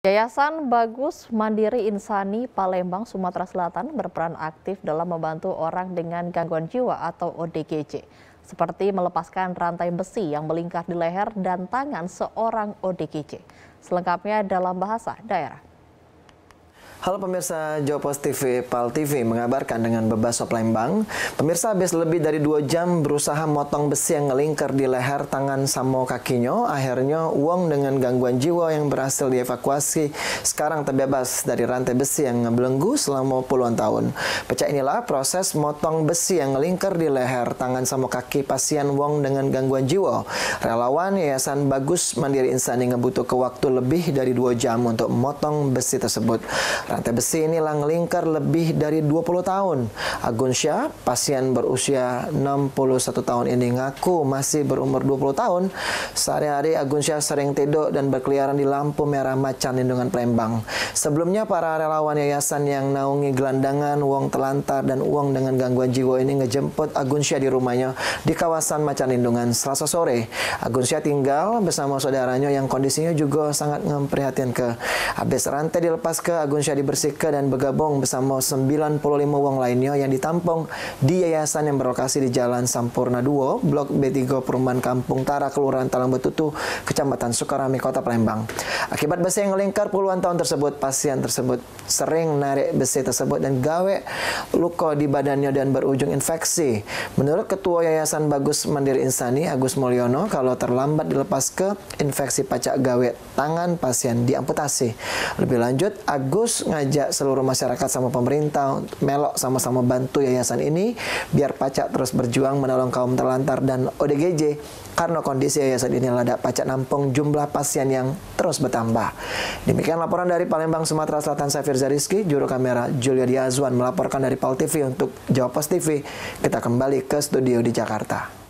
Yayasan Bagus Mandiri Insani Palembang, Sumatera Selatan berperan aktif dalam membantu orang dengan gangguan jiwa atau ODGJ, seperti melepaskan rantai besi yang melingkar di leher dan tangan seorang ODGJ. Selengkapnya dalam bahasa daerah. Halo pemirsa, Jawa Post TV, PAL TV mengabarkan dengan Bebaso Palembang. Pemirsa habis lebih dari 2 jam berusaha motong besi yang ngelingkar di leher, tangan, sama kakinya. Akhirnya Wong dengan gangguan jiwa yang berhasil dievakuasi sekarang terbebas dari rantai besi yang ngebelenggu selama puluhan tahun. Pecah inilah proses motong besi yang ngelingkar di leher, tangan, sama kaki pasien Wong dengan gangguan jiwa. Relawan Yayasan Bagus Mandiri Insani ngebutuhkan waktu lebih dari 2 jam untuk memotong besi tersebut. Rantai besi inilah ngelingkar lebih dari 20 tahun. Agunsyah, pasien berusia 61 tahun ini ngaku masih berumur 20 tahun. Sehari-hari Agunsyah sering tidur dan berkeliaran di lampu merah Macan Lindungan Palembang. Sebelumnya para relawan yayasan yang naungi gelandangan, Wong telantar, dan Wong dengan gangguan jiwa ini ngejemput Agunsyah di rumahnya di kawasan Macan Lindungan Selasa sore. Agunsyah tinggal bersama saudaranya yang kondisinya juga sangat memprihatinkan. Habis rantai dilepas ke, Agunsyah dibersihkan dan bergabung bersama 95 wong lainnya yang ditampung di yayasan yang berlokasi di Jalan Sampurna 2, Blok B3 Perumahan Kampung Tara, Kelurahan Talang Betutu, Kecamatan Sukarami, Kota Palembang. Akibat besi yang ngelingkar puluhan tahun tersebut, pasien tersebut sering narik besi tersebut dan gawe luka di badannya dan berujung infeksi. Menurut Ketua Yayasan Bagus Mandiri Insani, Agus Mulyono, kalau terlambat dilepas ke, infeksi pacak gawe tangan pasien diamputasi. Lebih lanjut, Agus ngajak seluruh masyarakat sama pemerintah melok sama-sama bantu yayasan ini biar pacak terus berjuang menolong kaum terlantar dan ODGJ, karena kondisi yayasan ini ladak pacak nampung jumlah pasien yang terus bertambah. Demikian laporan dari Palembang, Sumatera Selatan, saya Firza Rizky, juru kamera Julia Diazwan melaporkan dari PAL TV untuk Jawa Post TV. Kita kembali ke studio di Jakarta.